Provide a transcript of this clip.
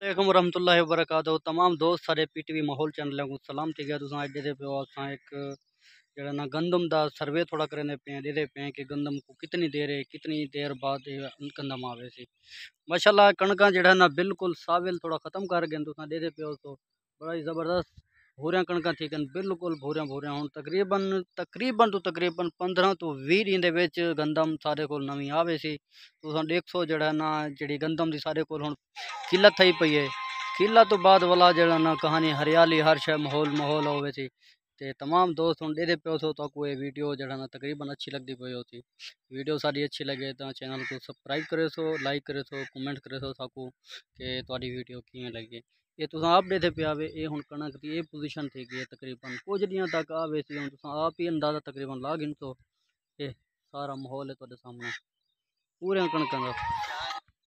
वालेकुम वरहमतुल्लाहि वबरकातुहू। तमाम दोस्त सारे पीटीवी माहौल चैनल को सलाम ठीक है। तुम अज दे पे असां एक जरा ना गंदम दा सर्वे थोड़ा करने पे हैं दे पे हैं कि गंदम को कितनी देर बाद गंदम आवे सी। माशाल्लाह कणका जड़ा ना बिल्कुल साविल थोड़ा ख़त्म कर गए तुम दे पे तो बड़ा ही ज़बरदस्त भूरिया कणका थी बिल्कुल भूरिया भूरिया हूँ तकरीबन 15 तो 20 दिन दे विच गंदम सारे को नवी आवे सी। तुम देखो जड़ा ना जी गंदम की सारे को हुण किल्लत थी पई है। किल्लत तो बाद वाला जड़ा ना कहानी हरियाली हर शय माहौल माहौल होवे सी। ते तमाम दोस्त हुण दे पे तो आपको ये वीडियो जड़ा ना तकरीबन अच्छी लगती पई होती। वीडियो सारी अच्छी लगे तो चैनल को सबसक्राइब करे सो, लाइक करे सो, कमेंट करे सो साकू कि तुहाडी वीडियो किवें लगी। ये तुम आप देते पे आवे ये हुण कणक की ये पोजीशन थी गई है तकरीबन कुछ दिनों तक आवे सी। हुण तुम आप ही अंदाजा तकरीबन ला गिन तो ये सारा माहौल है तुहाडे सामने पूरे कणकां दा।